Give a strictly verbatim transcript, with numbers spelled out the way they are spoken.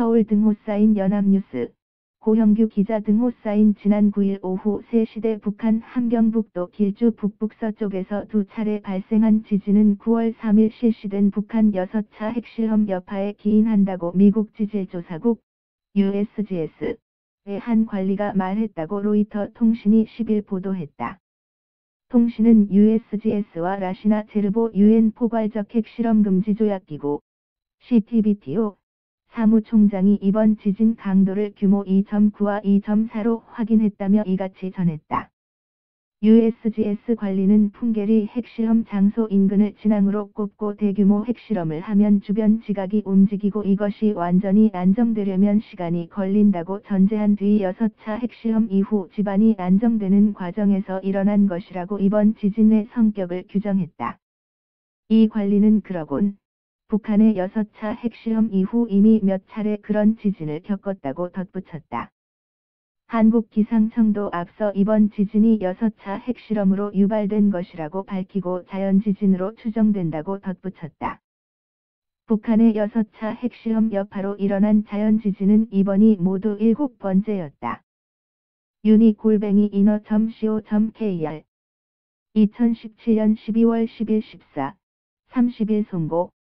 서울 등호 사인 연합뉴스, 고형규 기자 등호 사인 지난 구일 오후 세 시대 북한 함경북도 길주 북북서쪽에서 두 차례 발생한 지진은 구월 삼일 실시된 북한 여섯 차 핵실험 여파에 기인한다고 미국 지질조사국 유에스지에스의 한 관리가 말했다고 로이터 통신이 십일 보도했다. 통신은 유에스지에스와 라시나 제르보 유엔 포괄적 핵실험 금지 조약기구 씨티비티오 사무총장이 이번 지진 강도를 규모 이 점 구와 이 점 사로 확인했다며 이같이 전했다. 유에스지에스 관리는 풍계리 핵실험 장소 인근을 진앙으로 꼽고 대규모 핵실험을 하면 주변 지각이 움직이고 이것이 완전히 안정되려면 시간이 걸린다고 전제한 뒤 여섯 차 핵실험 이후 집안이 안정되는 과정에서 일어난 것이라고 이번 지진의 성격을 규정했다. 이 관리는 그러곤 북한의 여섯 차 핵실험 이후 이미 몇 차례 그런 지진을 겪었다고 덧붙였다. 한국기상청도 앞서 이번 지진이 여섯 차 핵실험으로 유발된 것이라고 밝히고 자연지진으로 추정된다고 덧붙였다. 북한의 여섯 차 핵실험 여파로 일어난 자연지진은 이번이 모두 일곱 번째였다. 유니 골뱅이 인어 점 씨오 점 케이알 이천십칠년 십이월 십일 십사, 삼십일 송고